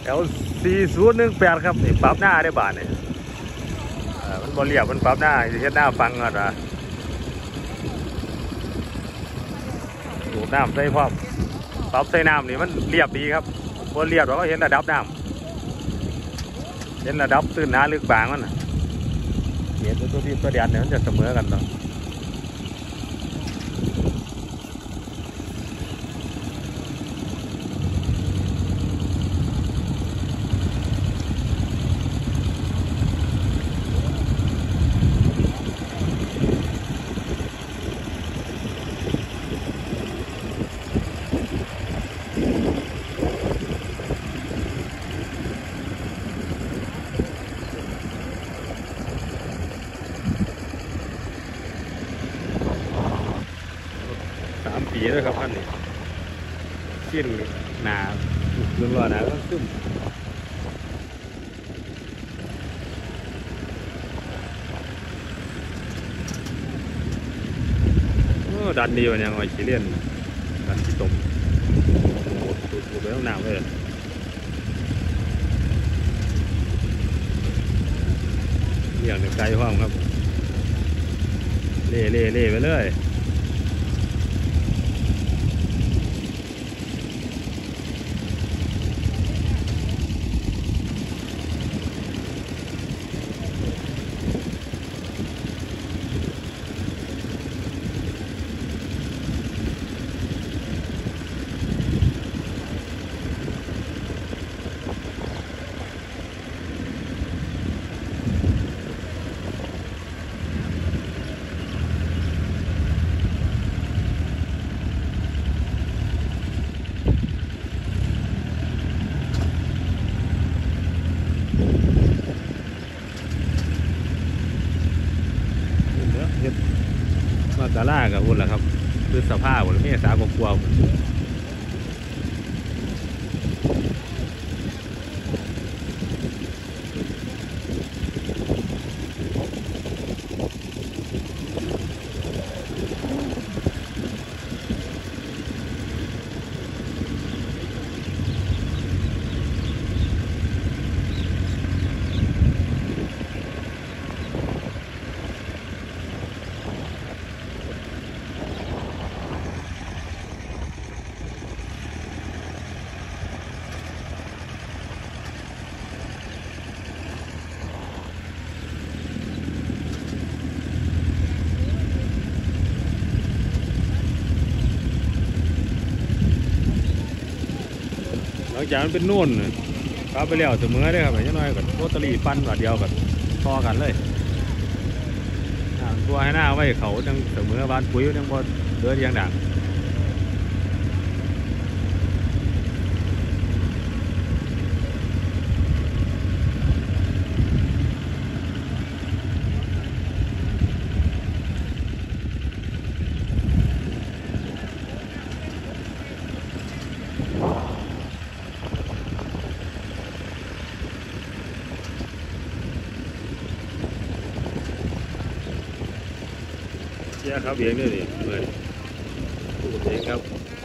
L4018ครับนี่ปรับหน้าได้บาทเนี่ยมันบอลเรียบมันปรับหน้าจะเช็ดหน้าฟังก่อนนะดูน้ำใส่พร้อมปรับใส่น้ำนี่มันเรียบดีครับบอลเรียบเราก็เห็นระดับน้ำเห็นระดับตื้นหนาลึกบางมันนะเห็นตัวที่ตัวเดียนเนี่ยมันจะเสมอกันเนาะ3 ปีด้วยครับท่านนี่ชิ้นหนาเรื่องรอหนาก็ซึมดันดีวะเนี่ยหอยขี้เลี่ยนดันขี้ตมตูดไปต้องน้ำเลยเลี้ยงไกลห้องครับเล่ไปเลยมากะล่ากับอุ่นแหละครับคือสภาพหรือไม่สากกลัวหลังจากนั้นเป็นนุ่นครับไปแล้วเสมอได้ครับอย่างน้อยกับโรตารี่ฟันบาทเดียวกับต่อกันเลยตัวให้หน้าไว้เขาจังเสมอบ้านปุ๋ยจังบอเดินยังดังเจ้าครับเองด้วยนี่เลยเองครับ